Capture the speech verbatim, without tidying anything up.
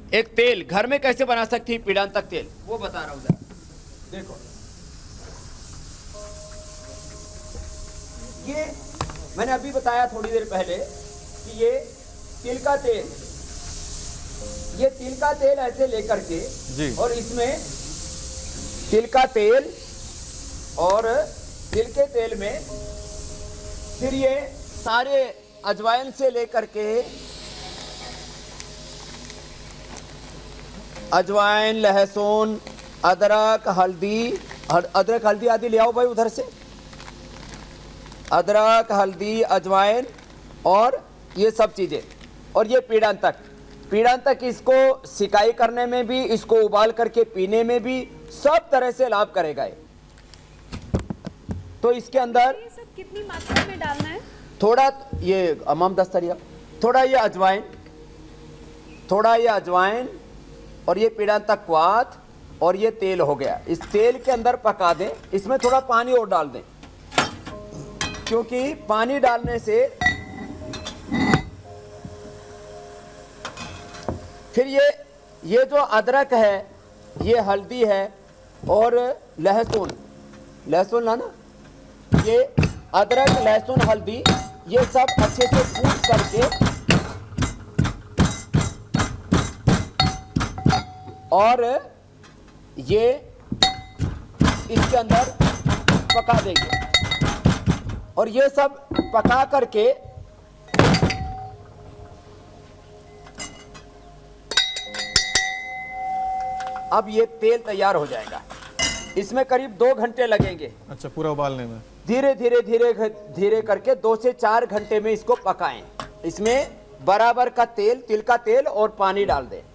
एक तेल घर में कैसे बना सकती है पीड़ांतक तेल, वो बता रहा हूं जरा। देखो ये मैंने अभी बताया थोड़ी देर पहले कि ये तिल का तेल, ये तिल का तेल ऐसे लेकर के जी। और इसमें तिल का तेल और तिल के तेल में फिर ये सारे अजवाइन से लेकर के अजवाइन, लहसुन, अदरक, हल्दी, अदरक हल्दी आदि ले आओ भाई उधर से। अदरक, हल्दी, अजवाइन और ये सब चीज़ें, और ये पीड़ांतक। पीड़ांतक इसको सिकाई करने में भी, इसको उबाल करके पीने में भी सब तरह से लाभ करेगा ये। तो इसके अंदर ये सब कितनी मात्रा में डालना है? थोड़ा ये अमाम दस्तरिया, थोड़ा ये अजवाइन, थोड़ा ये अजवाइन और ये पीड़ांतक क्वाथ और ये तेल हो गया। इस तेल के अंदर पका दें, इसमें थोड़ा पानी और डाल दें, क्योंकि पानी डालने से फिर ये ये जो अदरक है, ये हल्दी है और लहसुन, लहसुन लाना, ये अदरक, लहसुन, हल्दी, ये सब अच्छे से कूट करके और ये इसके अंदर पका देंगे और ये सब पका करके अब ये तेल तैयार हो जाएगा। इसमें करीब दो घंटे लगेंगे। अच्छा, पूरा उबालने में धीरे धीरे धीरे धीरे करके दो से चार घंटे में इसको पकाएं। इसमें बराबर का तेल, तिल का तेल और पानी डाल दें।